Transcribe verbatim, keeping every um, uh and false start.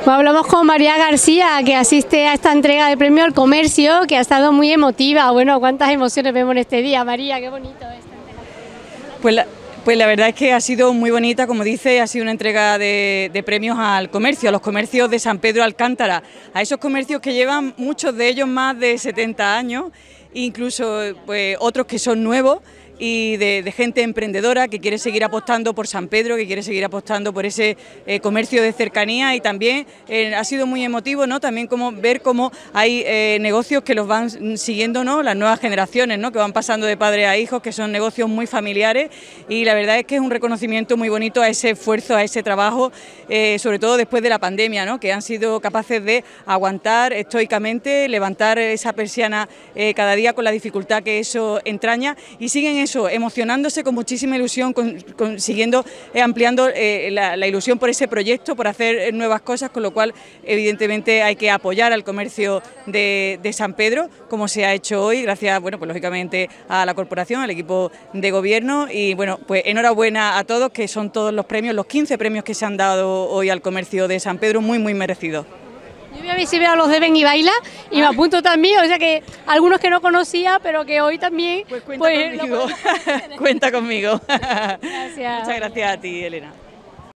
Pues hablamos con María García, que asiste a esta entrega de premio al comercio, que ha estado muy emotiva. Bueno, cuántas emociones vemos en este día, María, qué bonito esta entrega. Pues la, pues la verdad es que ha sido muy bonita, como dice, ha sido una entrega de, de premios al comercio, a los comercios de San Pedro Alcántara, a esos comercios que llevan muchos de ellos más de setenta años, incluso pues, otros que son nuevos, y de, de gente emprendedora que quiere seguir apostando por San Pedro, que quiere seguir apostando por ese eh, comercio de cercanía, y también eh, ha sido muy emotivo, ¿no? También como ver cómo hay eh, negocios que los van siguiendo, ¿no? Las nuevas generaciones, ¿no? Que van pasando de padre a hijos, que son negocios muy familiares, y la verdad es que es un reconocimiento muy bonito a ese esfuerzo, a ese trabajo, eh, sobre todo después de la pandemia, ¿no? Que han sido capaces de aguantar estoicamente, levantar esa persiana eh, cada día con la dificultad que eso entraña, y siguen eso, emocionándose con muchísima ilusión, consiguiendo, eh, ampliando eh, la, la ilusión por ese proyecto, por hacer eh, nuevas cosas, con lo cual evidentemente hay que apoyar al comercio de, de San Pedro, como se ha hecho hoy, gracias, bueno, pues lógicamente a la corporación, al equipo de gobierno, y bueno, pues enhorabuena a todos, que son todos los premios, los quince premios que se han dado hoy al comercio de San Pedro, muy muy merecidos. Yo voy a ver si veo a los de Ven y Baila y me apunto también, o sea que algunos que no conocía, pero que hoy también... Pues cuenta pues, conmigo, cuenta conmigo. Gracias. Muchas gracias a ti, Elena.